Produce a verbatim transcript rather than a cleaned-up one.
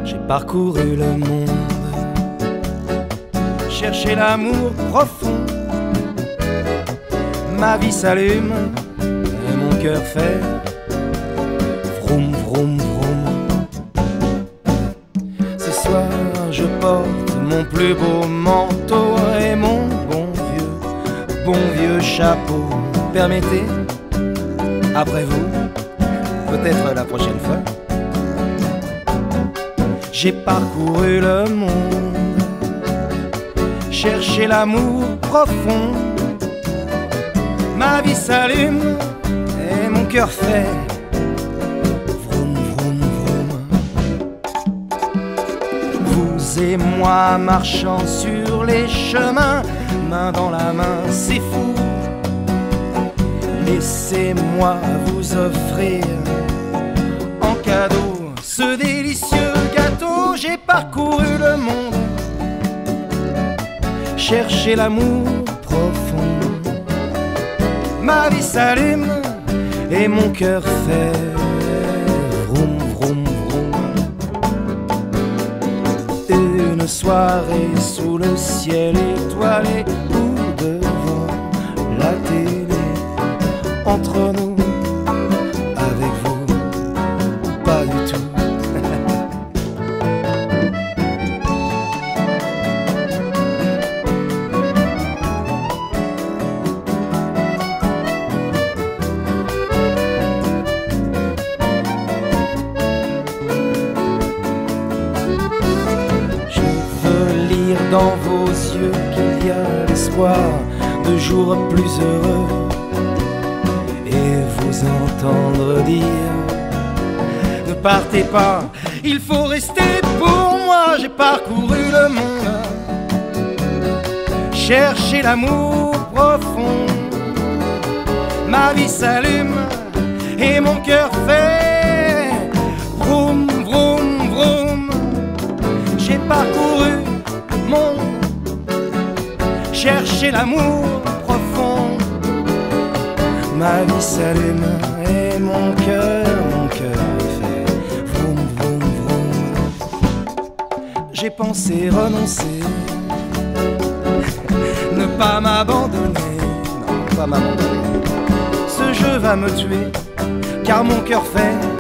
J'ai parcouru le monde, cherché l'amour profond. Ma vie s'allume et mon cœur fait vroom vroom vroom. Ce soir je porte mon plus beau manteau et mon bon vieux, bon vieux chapeau. Permettez, après vous, peut-être la prochaine fois. J'ai parcouru le monde, cherché l'amour profond. Ma vie s'allume et mon cœur fait vroom vroom vroom. Vous et moi marchant sur les chemins, main dans la main, c'est fou. Laissez-moi vous offrir en cadeau ce délicieux gâteau. J'ai parcouru le monde, cherché l'amour profond. Ma vie s'allume et mon cœur fait vroom vroom vroom. Une soirée sous le ciel étoilé ou devant la télé, entre nous, avec vous, pas du tout. Dans vos yeux qu'il y a l'espoir de jours plus heureux, et vous entendre dire ne partez pas, il faut rester pour moi. J'ai parcouru le monde, cherché l'amour profond. Ma vie s'allume et mon cœur fait vroom vroom vroom. J'ai parcouru monde, chercher l'amour profond. Ma vie s'allume et mon cœur, mon cœur fait vroom vroom vroom. J'ai pensé renoncer, ne pas m'abandonner, non pas m'abandonner. Ce jeu va me tuer, car mon cœur fait